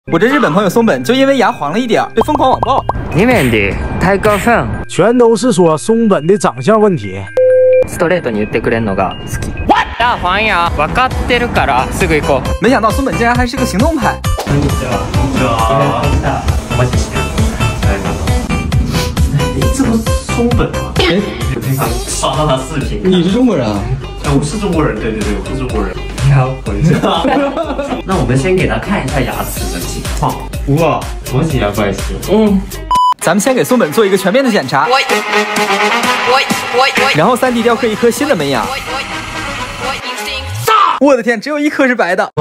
我这日本朋友松本就因为牙黄了一点，被疯狂网暴。 2面で太高分， 全都是说松本的长相问题。 ストレートに言ってくれるのが好き。じゃあ黄牙分かってるからすぐ行こう。 没想到松本竟然还是个行动派。 こんにちは。こんにちは。お待ちしてる。你这不是松本吗？哎，我经常刷到他视频。 你是中国人啊？ 我是中国人，对对对，我是中国人。 你好，こんにちは。 那我们先给他看一下牙齿的情况。哇，恭喜牙怪师。 咱们先给松本做一个全面的检查，然后3D 雕刻一颗新的门牙。我的天，只有一颗是白的。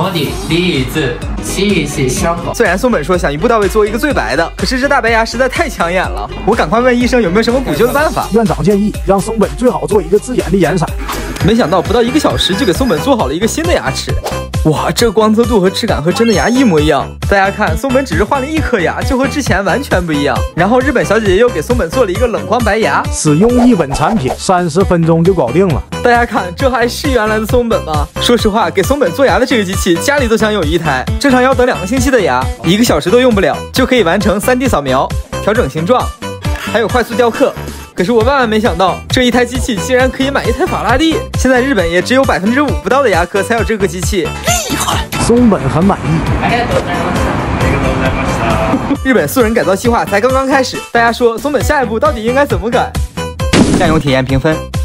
虽然松本说想一步到位做一个最白的，可是这大白牙实在太抢眼了。我赶快问医生有没有什么补救的办法。 院长建议让松本最好做一个自眼的颜色。 没想到不到1个小时就给松本做好了一个新的牙齿。哇，这光泽度和质感和真的牙一模一样。大家看，松本只是换了1颗牙，就和之前完全不一样。然后日本小姐姐又给松本做了一个冷光白牙， 使用一本产品30分钟就搞定了。 大家看，这还是原来的松本吗？说实话，给松本做牙的这个机器，家里都想有一台。正常要等2个星期的牙，1个小时都用不了，就可以完成3D 扫描、调整形状，还有快速雕刻。可是我万万没想到，这一台机器竟然可以买一台法拉利。现在日本也只有5%不到的牙科才有这个机器，厉害！ 松本很满意。 日本素人改造计划才刚刚开始，大家说松本下一步到底应该怎么改？酱油体验评分。